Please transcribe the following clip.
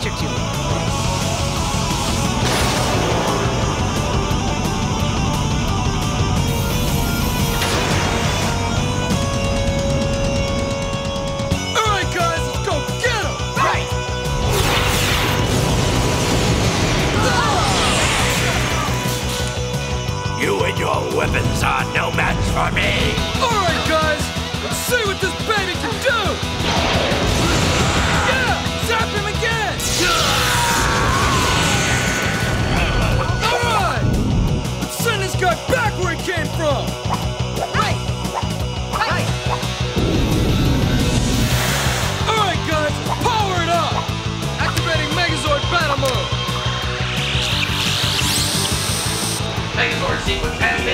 electrocute him. You and your weapons are no match for me! Alright, guys! Let's see what this baby can do! Yeah! Zap him again! Alright! Let's send this guy back where he came from! Right! Right! Alright, guys! Power it up! Activating Megazord battle mode! Megazord sequence has been